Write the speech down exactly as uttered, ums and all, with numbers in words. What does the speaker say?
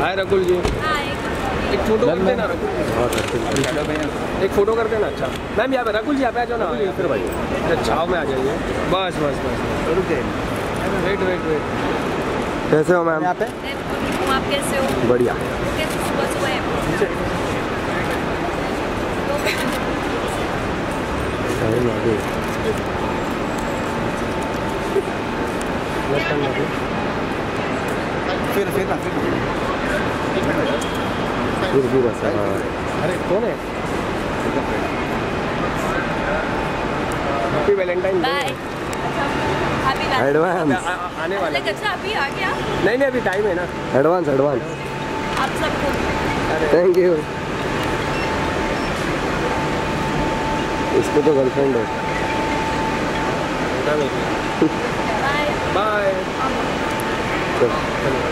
हाय रकुल जी। एक फोटो कर देना रकुल। एक फोटो कर देना। अच्छा मैम यहाँ पे रकुल जी यहाँ पे आ जाओ ना फिर भाई। अच्छा में आ जाइए बस बस बस रुक जाइए। Wait wait wait. कैसे हो मैम? यहाँ पे आप कैसे हो? बढ़िया। सुबह सुबह फिर फिर ना फिर फिर भी बस। अरे कौन है? Happy Valentine day. एडवांस आने वाला है। अच्छा अभी आ गया? नहीं नहीं अभी टाइम है ना। एडवांस एडवांस आप सबको थैंक यू। इसको तो गर्लफ्रेंड है। Bye bye.